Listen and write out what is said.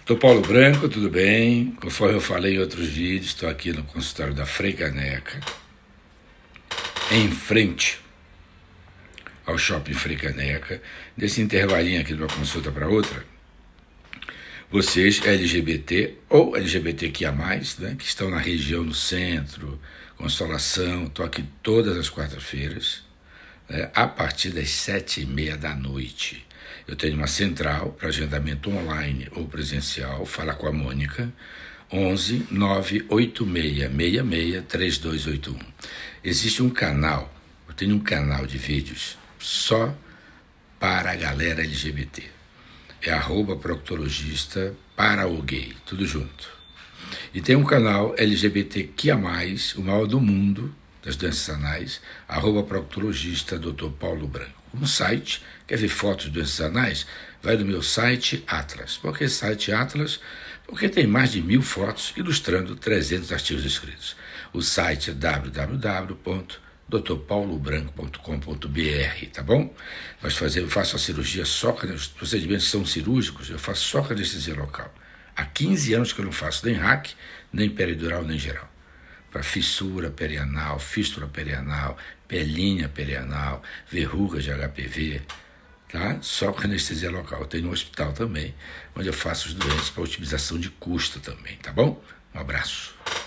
Sou Paulo Branco, tudo bem? Conforme eu falei em outros vídeos, estou aqui no consultório da Frei Caneca, em frente ao Shopping Frei Caneca. Nesse intervalinho aqui de uma consulta para outra, vocês LGBT ou LGBTQIA+, né, que estão na região do centro, Consolação, estou aqui todas as quartas-feiras, né, a partir das 7h30 da noite. Eu tenho uma central para agendamento online ou presencial, fala com a Mônica, 11 986 66 3281. Existe um canal, eu tenho um canal de vídeos só para a galera LGBT. É @proctologista para o gay, tudo junto. E tem um canal LGBTQIA+, o maior do mundo, das doenças anais, @proctologista Dr. Paulo Branco. Um site, quer ver fotos de doenças anais? Vai no meu site Atlas. Por que site Atlas? Porque tem mais de 1000 fotos ilustrando 300 artigos escritos. O site é www.drpaulobranco.com.br, tá bom? Eu faço a cirurgia só, os procedimentos são cirúrgicos, eu faço só anestesia local. Há 15 anos que eu não faço nem RAC, nem peridural, nem geral. Para fissura perianal, fístula perianal, pelinha perianal, verrugas de HPV, tá? Só com anestesia local. Eu tenho um hospital também, onde eu faço os doentes para otimização de custo também, tá bom? Um abraço.